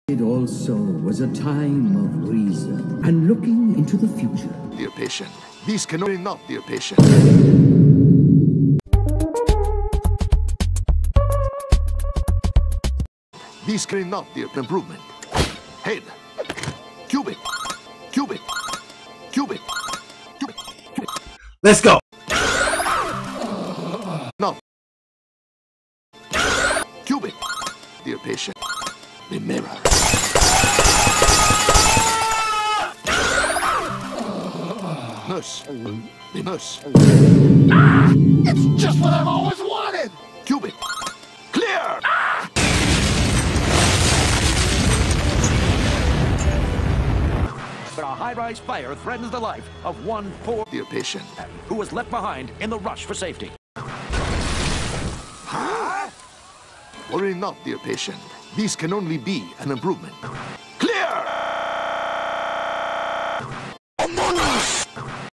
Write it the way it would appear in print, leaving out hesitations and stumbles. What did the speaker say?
It also was a time of reason and looking into the future. Dear patient, these cannot not, dear patient. These cannot, dear improvement. Head. Cubic. Cubic. Cubic. Cubic. Cubic. Let's go. No. Cubic. Dear patient. The mirror. Nurse. The nurse. It's just what I've always wanted. Cubic. Clear. But a high-rise fire threatens the life of one poor Dear patient. who was left behind in the rush for safety. Worry not, dear patient. These can only be an improvement. Clear!